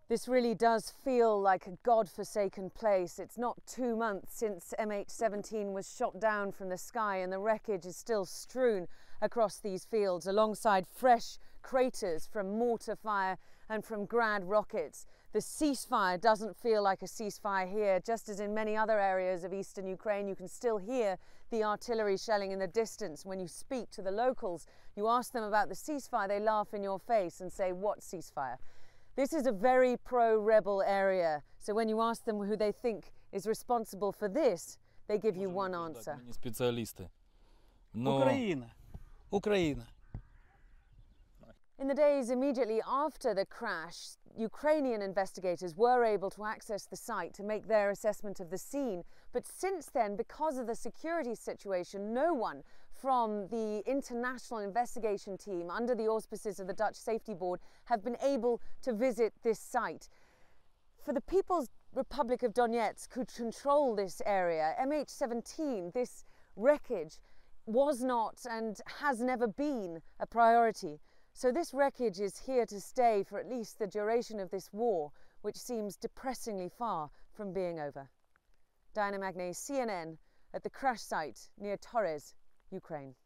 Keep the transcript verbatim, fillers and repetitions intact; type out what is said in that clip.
This really does feel like a God-forsaken place. It's not two months since M H seventeen was shot down from the sky, and the wreckage is still strewn across these fields alongside fresh craters from mortar fire and from Grad rockets. The ceasefire doesn't feel like a ceasefire here. Just as in many other areas of eastern Ukraine, you can still hear the artillery shelling in the distance. When you speak to the locals, you ask them about the ceasefire, they laugh in your face and say, "What ceasefire?" This is a very pro-rebel area, so when you ask them who they think is responsible for this, they give you one answer. Ukraine, Ukraine. In the days immediately after the crash, Ukrainian investigators were able to access the site to make their assessment of the scene. But since then, because of the security situation, no one from the international investigation team under the auspices of the Dutch Safety Board have been able to visit this site. For the People's Republic of Donetsk, who control this area, M H seventeen, this wreckage, was not and has never been a priority. So this wreckage is here to stay for at least the duration of this war, which seems depressingly far from being over. DIANA-MAGNAY, C N N, at the crash site near Torres, Ukraine.